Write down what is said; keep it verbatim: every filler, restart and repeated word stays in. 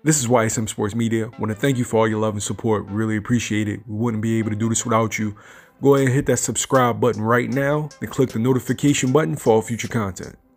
This is Y S M Sports Media. I want to thank you for all your love and support. Really appreciate it. We wouldn't be able to do this without you. Go ahead and hit that subscribe button right now and click the notification button for all future content.